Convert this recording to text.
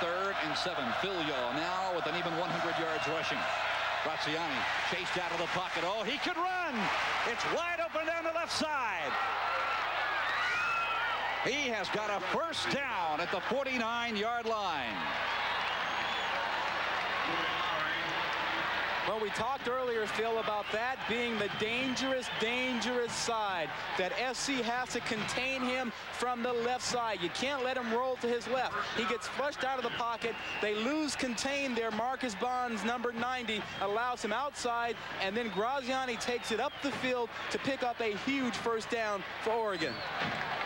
3rd and 7. Filio now with an even 100 yards rushing. Graziani chased out of the pocket. Oh, he could run. It's wide open down the left side. He has got a first down at the 49-yard line. Well, we talked earlier, Phil, about that being the dangerous side, that SC has to contain him from the left side. You can't let him roll to his left. He gets flushed out of the pocket. They lose contain there. Marcus Bonds, number 90, allows him outside, and then Graziani takes it up the field to pick up a huge first down for Oregon.